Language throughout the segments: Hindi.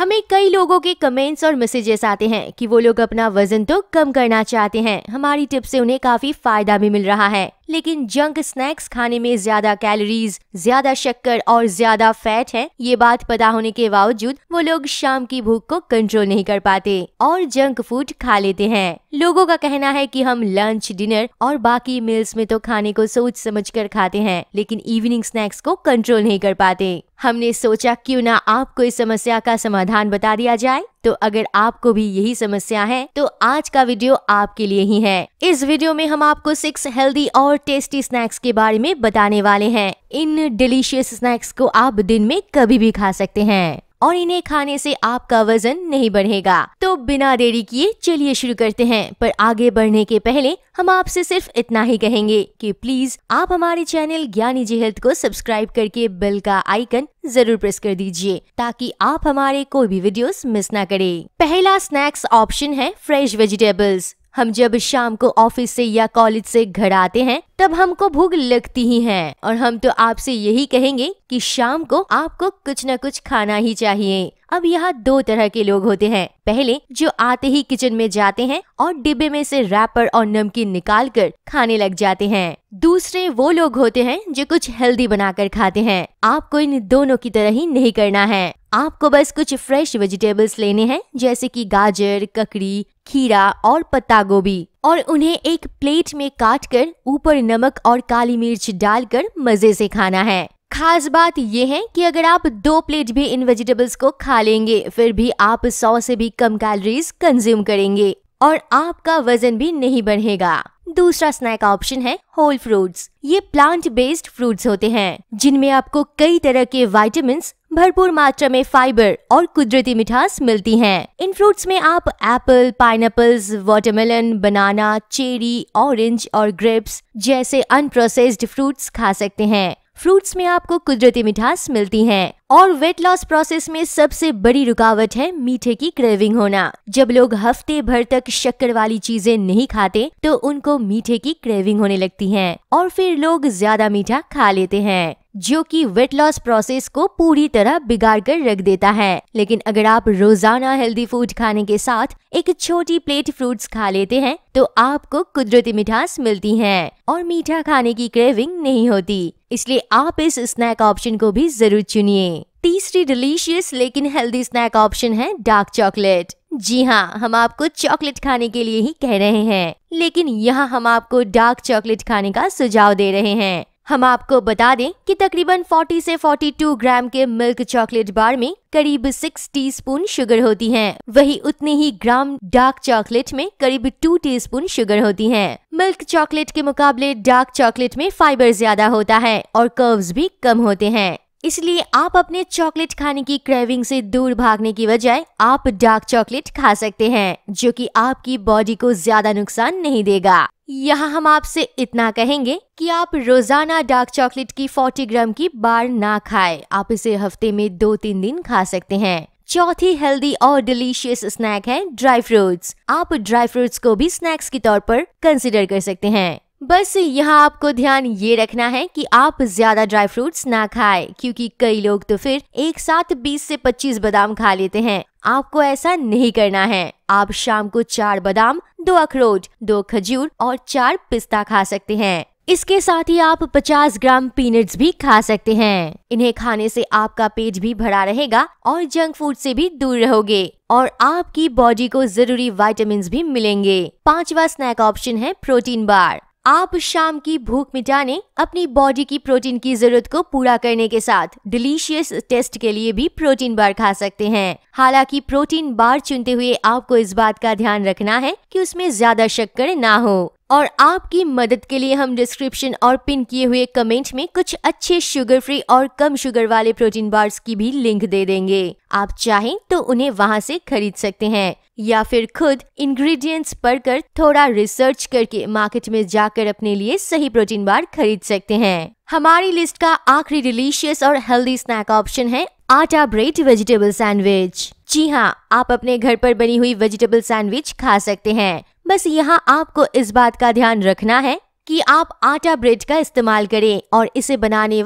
हमें कई लोगों के कमेंट्स और मैसेजेस आते हैं कि वो लोग अपना वजन तो कम करना चाहते हैं, हमारी टिप से उन्हें काफी फायदा भी मिल रहा है, लेकिन जंक स्नैक्स खाने में ज्यादा कैलोरीज, ज्यादा शक्कर और ज्यादा फैट है। ये बात पता होने के बावजूद वो लोग शाम की भूख को कंट्रोल नहीं कर पाते और जंक फूड खा लेते हैं। लोगों का कहना है कि हम लंच, डिनर और बाकी मील्स में तो खाने को सोच समझ कर खाते हैं, लेकिन इवनिंग स्नैक्स को कंट्रोल नहीं कर पाते। हमने सोचा क्यों ना आपको इस समस्या का समाधान बता दिया जाए। तो अगर आपको भी यही समस्या है तो आज का वीडियो आपके लिए ही है। इस वीडियो में हम आपको 6 हेल्दी और टेस्टी स्नैक्स के बारे में बताने वाले हैं। इन डिलीशियस स्नैक्स को आप दिन में कभी भी खा सकते हैं और इन्हें खाने से आपका वजन नहीं बढ़ेगा। तो बिना देरी किए चलिए शुरू करते हैं। पर आगे बढ़ने के पहले हम आपसे सिर्फ इतना ही कहेंगे कि प्लीज आप हमारे चैनल ज्ञानी-जी हेल्थ को सब्सक्राइब करके बेल का आइकन जरूर प्रेस कर दीजिए ताकि आप हमारे कोई भी वीडियोस मिस ना करें। पहला स्नैक्स ऑप्शन है फ्रेश वेजिटेबल्स। हम जब शाम को ऑफिस से या कॉलेज से घर आते हैं तब हमको भूख लगती ही है और हम तो आपसे यही कहेंगे कि शाम को आपको कुछ न कुछ खाना ही चाहिए। अब यहाँ 2 तरह के लोग होते हैं। पहले जो आते ही किचन में जाते हैं और डिब्बे में से रैपर और नमकीन निकाल कर खाने लग जाते हैं। दूसरे वो लोग होते हैं जो कुछ हेल्दी बनाकर खाते हैं। आपको इन दोनों की तरह ही नहीं करना है। आपको बस कुछ फ्रेश वेजिटेबल्स लेने हैं जैसे कि गाजर, ककड़ी, खीरा और पत्ता गोभी और उन्हें एक प्लेट में काट कर ऊपर नमक और काली मिर्च डालकर मजे से खाना है। खास बात ये है कि अगर आप 2 प्लेट भी इन वेजिटेबल्स को खा लेंगे फिर भी आप 100 से भी कम कैलोरीज कंज्यूम करेंगे और आपका वजन भी नहीं बढ़ेगा। दूसरा स्नैक ऑप्शन है होल फ्रूट्स। ये प्लांट बेस्ड फ्रूट्स होते हैं जिनमें आपको कई तरह के विटामिन्स, भरपूर मात्रा में फाइबर और कुदरती मिठास मिलती हैं। इन फ्रूट्स में आप apple, pineapples, watermelon, banana, cherry, orange और ग्रेप्स जैसे अनप्रोसेस्ड फ्रूट्स खा सकते हैं। फ्रूट्स में आपको कुदरती मिठास मिलती है और वेट लॉस प्रोसेस में सबसे बड़ी रुकावट है मीठे की क्रेविंग होना। जब लोग हफ्ते भर तक शक्कर वाली चीजें नहीं खाते तो उनको मीठे की क्रेविंग होने लगती है और फिर लोग ज्यादा मीठा खा लेते हैं जो कि वेट लॉस प्रोसेस को पूरी तरह बिगाड़ कर रख देता है। लेकिन अगर आप रोजाना हेल्दी फूड खाने के साथ एक छोटी प्लेट फ्रूट्स खा लेते हैं तो आपको कुदरती मिठास मिलती है और मीठा खाने की क्रेविंग नहीं होती। इसलिए आप इस स्नैक ऑप्शन को भी जरूर चुनिए। तीसरी डिलीशियस लेकिन हेल्दी स्नैक ऑप्शन है डार्क चॉकलेट। जी हाँ, हम आपको चॉकलेट खाने के लिए ही कह रहे हैं, लेकिन यहाँ हम आपको डार्क चॉकलेट खाने का सुझाव दे रहे हैं। हम आपको बता दें कि तकरीबन 40 से 42 ग्राम के मिल्क चॉकलेट बार में करीब 6 टीस्पून शुगर होती है। वही उतने ही ग्राम डार्क चॉकलेट में करीब 2 टीस्पून शुगर होती है। मिल्क चॉकलेट के मुकाबले डार्क चॉकलेट में फाइबर ज्यादा होता है और कर्व्स भी कम होते हैं। इसलिए आप अपने चॉकलेट खाने की क्रेविंग से दूर भागने की बजाय आप डार्क चॉकलेट खा सकते हैं जो कि आपकी बॉडी को ज्यादा नुकसान नहीं देगा। यहाँ हम आपसे इतना कहेंगे कि आप रोजाना डार्क चॉकलेट की 40 ग्राम की बार ना खाएं। आप इसे हफ्ते में 2-3 दिन खा सकते हैं। चौथी हेल्दी और डिलीशियस स्नैक है ड्राई फ्रूट्स। आप ड्राई फ्रूट्स को भी स्नैक्स के तौर पर कंसिडर कर सकते हैं। बस यहाँ आपको ध्यान ये रखना है कि आप ज्यादा ड्राई फ्रूट्स ना खाएं क्योंकि कई लोग तो फिर एक साथ 20 से 25 बादाम खा लेते हैं। आपको ऐसा नहीं करना है। आप शाम को 4 बादाम, 2 अखरोट, 2 खजूर और 4 पिस्ता खा सकते हैं। इसके साथ ही आप 50 ग्राम पीनट्स भी खा सकते हैं। इन्हें खाने से आपका पेट भी भरा रहेगा और जंक फूड से भी दूर रहोगे और आपकी बॉडी को जरूरी विटामिन्स भी मिलेंगे। 5वां स्नैक ऑप्शन है प्रोटीन बार। आप शाम की भूख मिटाने, अपनी बॉडी की प्रोटीन की जरूरत को पूरा करने के साथ डिलीशियस टेस्ट के लिए भी प्रोटीन बार खा सकते हैं। हालांकि प्रोटीन बार चुनते हुए आपको इस बात का ध्यान रखना है कि उसमें ज्यादा शक्कर ना हो। और आपकी मदद के लिए हम डिस्क्रिप्शन और पिन किए हुए कमेंट में कुछ अच्छे शुगर फ्री और कम शुगर वाले प्रोटीन बार्स की भी लिंक दे देंगे। आप चाहें तो उन्हें वहां से खरीद सकते हैं या फिर खुद इंग्रेडिएंट्स पढ़कर थोड़ा रिसर्च करके मार्केट में जाकर अपने लिए सही प्रोटीन बार खरीद सकते हैं। हमारी लिस्ट का आखिरी डिलीशियस और हेल्दी स्नैक ऑप्शन है आटा ब्रेड वेजिटेबल सैंडविच। जी हाँ, आप अपने घर पर बनी हुई वेजिटेबल सैंडविच खा सकते हैं। बस यहाँ आपको इस बात का ध्यान रखना है कि आप आटा ब्रेड का इस्तेमाल करें और इसे बनाने वक्त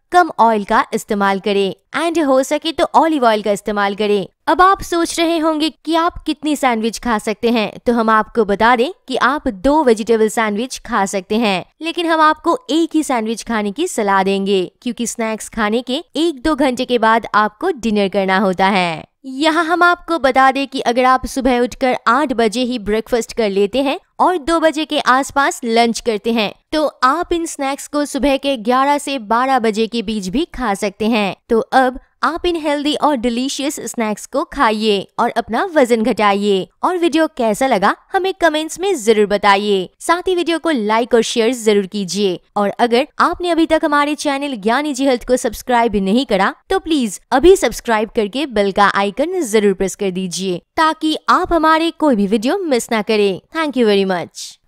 कम ऑयल का इस्तेमाल करें एंड हो सके तो ऑलिव ऑयल का इस्तेमाल करें। अब आप सोच रहे होंगे कि आप कितनी सैंडविच खा सकते हैं, तो हम आपको बता दें कि आप 2 वेजिटेबल सैंडविच खा सकते हैं, लेकिन हम आपको एक ही सैंडविच खाने की सलाह देंगे क्योंकि स्नैक्स खाने के 1-2 घंटे के बाद आपको डिनर करना होता है। यहाँ हम आपको बता दें कि अगर आप सुबह उठकर 8 बजे ही ब्रेकफास्ट कर लेते हैं और 2 बजे के आसपास लंच करते हैं, तो आप इन स्नैक्स को सुबह के 11 से 12 बजे के बीच भी खा सकते हैं। तो अब आप इन हेल्दी और डिलीशियस स्नैक्स को खाइए और अपना वजन घटाइए। और वीडियो कैसा लगा हमें कमेंट्स में जरूर बताइए। साथ ही वीडियो को लाइक और शेयर जरूर कीजिए। और अगर आपने अभी तक हमारे चैनल ज्ञानी जी हेल्थ को सब्सक्राइब नहीं करा तो प्लीज अभी सब्सक्राइब करके बेल का आइकन जरूर प्रेस कर दीजिए ताकि आप हमारे कोई भी वीडियो मिस ना करें। Thank you very much.